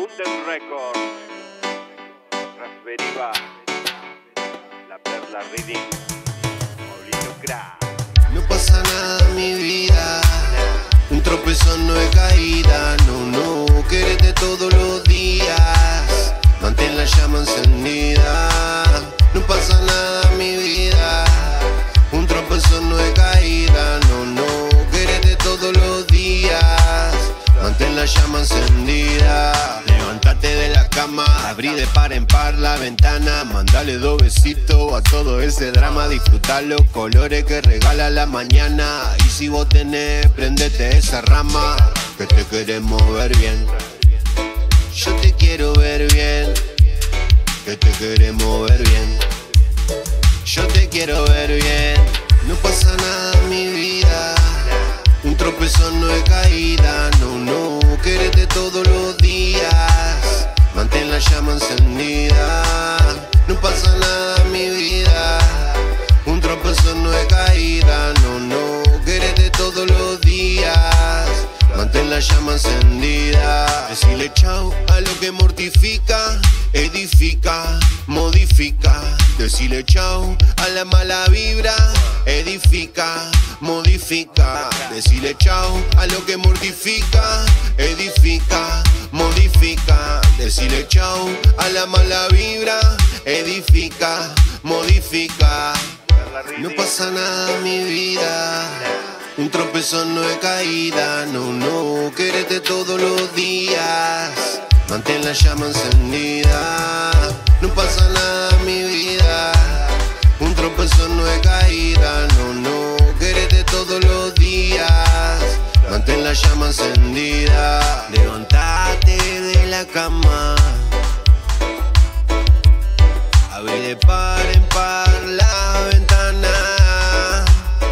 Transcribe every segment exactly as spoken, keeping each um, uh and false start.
Guten Records, Raspberry, La Perla Reading, Pablito Crack. No pasa nada en mi vida, un tropezón no es caída. No, no, quererte todos los días, mantén la llama encendida. No pasa nada en mi vida, un tropezón no es caída. No, no, quererte todos los días, mantén la llama encendida. Levántate de la cama, abrí de par en par la ventana, mandale dos besitos a todo ese drama. Disfrutar los colores que regala la mañana. Y si vos tenés, prendete esa rama, que te queremos ver bien. Yo te quiero ver bien, que te queremos ver bien. Yo te quiero ver bien. No pasa nada en mi vida, un tropezón no es caída. No, no, quererte todos los días, mantén la llama encendida. No pasa nada en mi vida, un tropezón no es caída. No, no, quererte todos los días, mantén la llama encendida. Decirle chau a lo que mortifica, edifica, modifica. Decirle chau a la mala vibra, edifica, modifica. Decirle chau a lo que mortifica, edifica, modifica. Decirle chau a la mala vibra, edifica, modifica. No pasa nada en mi vida, un tropezón no es caída. No, no, quererte todos los días, mantén la llama encendida. No pasa nada en mi vida, un tropezón no es caída. No, no, quererte todos los días, mantén la llama encendida. Levantate de la cama, abrí de par en par la ventana,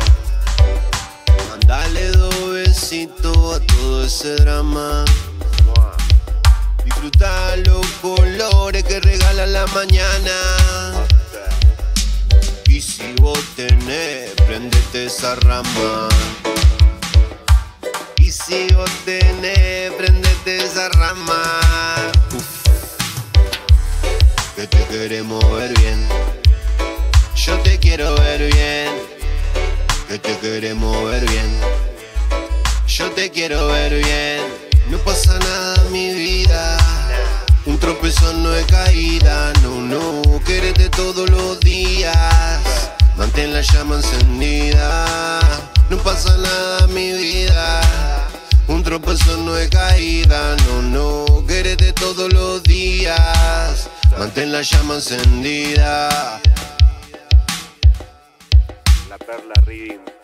mandale dos besitos a todo ese drama. Disfrutar los colores que regala la mañana. Y si vos tenés, prendete esa rama. Y si vos tenés, prendete esa rama. Uf, que te queremos ver bien. Yo te quiero ver bien, que te queremos ver bien. Yo te quiero ver bien. No pasa nada en mi vida, un tropezón no es caída. No, no, quererte todos los días, mantén la llama encendida. No pasa nada en mi vida, un tropezón no es caída. No, no, quererte todos los días, mantén la llama encendida. La Perla Reading.